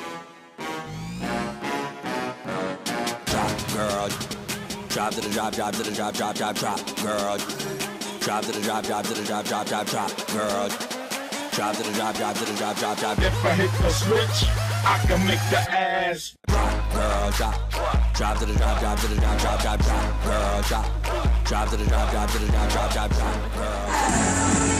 Girl, drop to the drop, drop to the drop, drop, drop, drop. Girl, drop to the drop, drop to the drop, drop, drop, drop. Girl, drop to the drop, drop to the drop, drop, drop. If I hit the switch, I can make the ass drop. Girl, drop to the drop, drop to the drop, drop, drop, drop. Girl, drop to the drop, drop to the drop, drop, drop, drop. Girl.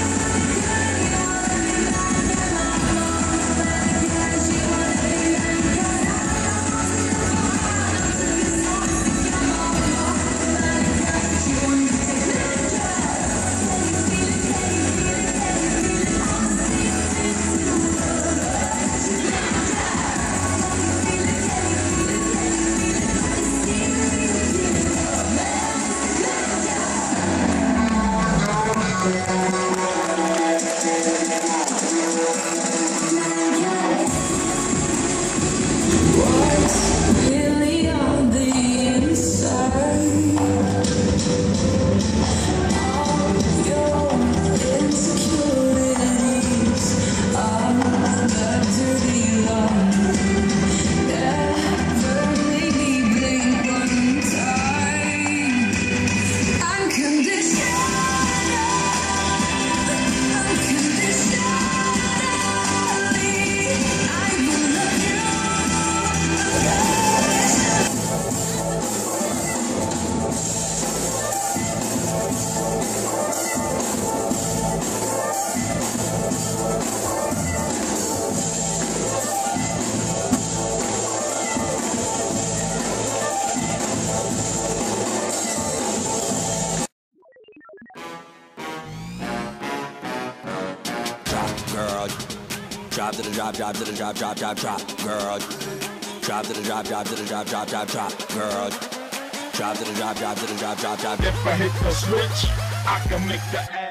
Girl, drop to the drop, drop to the drop, drop, drop, drop. Girl, drop to the drop, drop to the drop, drop, drop, drop. Girl, drop to the drop, drop to the drop, drop, drop. If I hit the switch, I can make the ass